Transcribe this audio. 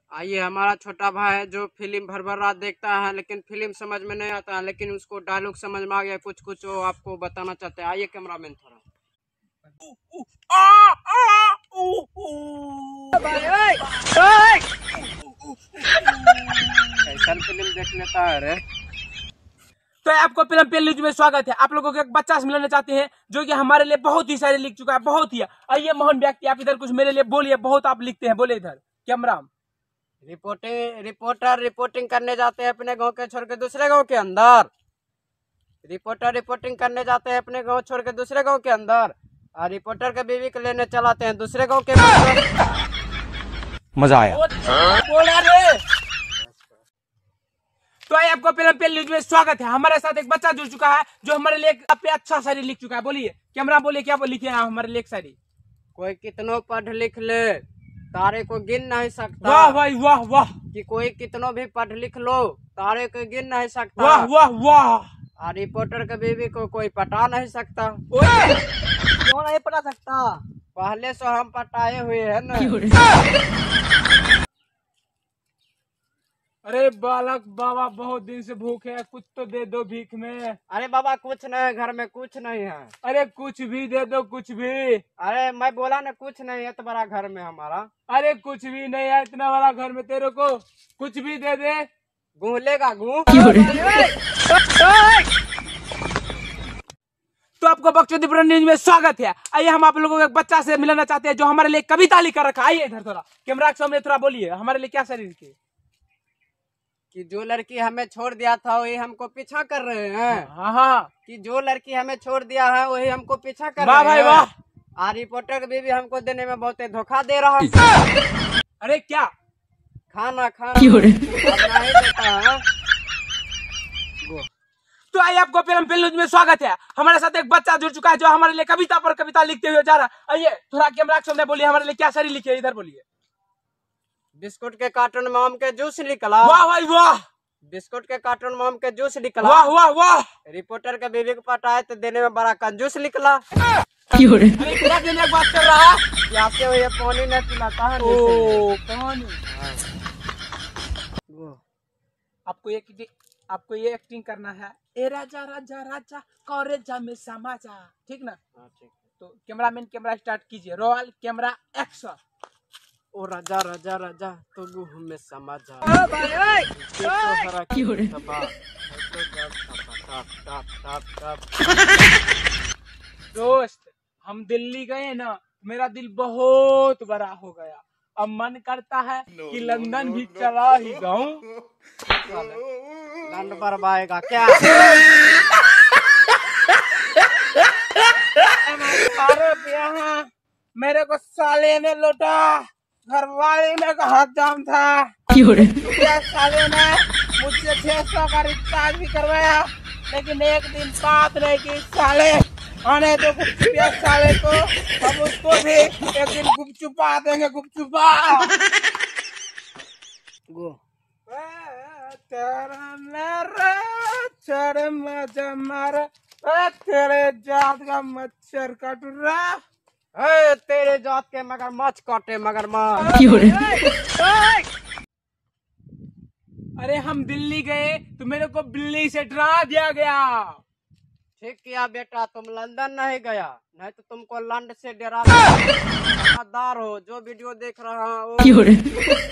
आइए, हमारा छोटा भाई है जो फिल्म भर भर रात देखता है, लेकिन फिल्म समझ में नहीं आता है, लेकिन उसको डायलॉग समझ में आ गया कुछ कुछ, वो आपको बताना चाहते हैं। आइए कैमरामैन थोड़ा कैसा फिल्म देख लेता है रे। तो आपको फिल्म पे न्यूज में स्वागत है। आप लोगों को एक बच्चा से मिलाना चाहते हैं जो कि हमारे लिए बहुत ही सारे लिख चुका है, बहुत ही। आइए मोहन व्यक्ति, आप इधर कुछ मेरे लिए बोलिए, बहुत आप लिखते हैं, बोले इधर कैमरा। रिपोर्टिंग करने जाते हैं अपने गांव के छोड़ के दूसरे गांव के अंदर। रिपोर्टिंग करने जाते हैं अपने गांव छोड़ के दूसरे गांव के अंदर, और रिपोर्टर के बीवी को लेने चलाते हैं दूसरे गांव के अंदर। मजा आया। बोला रे। तो आइए आपको फिल्म पे न्यूज में स्वागत है। हमारे साथ एक बच्चा जुड़ चुका है जो हमारे लिए पे अच्छा शायरी लिख चुका है। बोलिए कैमरा, बोलिए क्या लिखे हैं हमारे लिए शायरी। कोई कितनों पढ़ लिख ले तारे को गिन नहीं सकता। वाह भाई वाह वाह। कि कोई कितनों भी पढ़ लिख लो तारे को गिन नहीं सकता। वाह वाह वाह। और रिपोर्टर के बीवी को कोई पटा नहीं सकता। क्यों नहीं पटा सकता? पहले से हम पटाए हुए हैं ना। अरे बालक बाबा, बहुत दिन से भूखे है, कुछ तो दे दो भीख में। अरे बाबा कुछ नहीं है, घर में कुछ नहीं है। अरे कुछ भी दे दो, कुछ भी। अरे मैं बोला ना कुछ नहीं है, तो बड़ा घर में हमारा। अरे कुछ भी नहीं है, इतना बड़ा घर में तेरे को कुछ भी दे दे। गूंलेगा गूं। तो आपको बख्शोदीपुर न्यूज में स्वागत है। आइए हम आप लोगों को एक बच्चा से मिलाना चाहते हैं जो हमारे लिए कविता लिख कर रखा। आइए इधर थोड़ा कैमरा के सामने थोड़ा बोलिए हमारे लिए क्या शरीर के। कि जो लड़की हमें छोड़ दिया था वही हमको पीछा कर रहे हैं। हाँ हाँ। कि जो लड़की हमें छोड़ दिया है वही हमको पीछा कर वाह रहे भाई हैं। वाह। और रिपोर्टर भी हमको देने में बहुत धोखा दे रहा है। अरे क्या खाना नहीं देता है। तो आइए आपको फिल्म न्यूज में स्वागत है। हमारे साथ एक बच्चा जुड़ चुका है जो हमारे लिए कविता पर कविता लिखते हुए जा रहा है। आइए थोड़ा कैमरा के सामने बोलिए हमारे लिए क्या शरीर लिखे, इधर बोलिए। बिस्कुट के कार्टून में आम के जूस निकला। वाह भाई वाह। बिस्कुट के कार्टून में आम के जूस निकला। वाह वाह वाह। रिपोर्टर के बीवी को पटाए तो देने में बड़ा कंजूस निकला। अरे क्या देने की बात कर रहा है? यहाँ से ये पानी नहीं पिलाता है। पानी। आपको ये एक्टिंग करना है। ए राजा राजा राजा कॉलेजा में समाजा, ठीक ना? ठीक। तो कैमरामैन कैमरा स्टार्ट कीजिए, रोल कैमरा एक्शन। ओ राजा राजा राजा तो गुह में समा जा। दोस्त हम दिल्ली गए ना, मेरा दिल बहुत बड़ा हो गया। अब मन करता है कि लंदन भी चला ही जाऊं। लंड बरबाएगा क्या? अरे यहाँ मेरे को साले ने लौटा, घर वाले ने कहा जाम था। क्या साले ने मुझसे 600 का रिचार्ज भी करवाया, लेकिन एक दिन बात नहीं की। साले आने तो गुपचुपिया साले को, हम उसको भी एक दिन गुपचुपा देंगे, गुपचुपा। तेरे जात का मच्छर काट रहा। तेरे जात के मगरमच्छ काटे मगरमच्छ। अरे हम दिल्ली गए तो मेरे को बिल्ली से डरा दिया गया। ठीक किया बेटा, तुम लंदन नहीं गया, नहीं तो तुमको लंड से डरा। समझदार हो, जो वीडियो देख रहा हूँ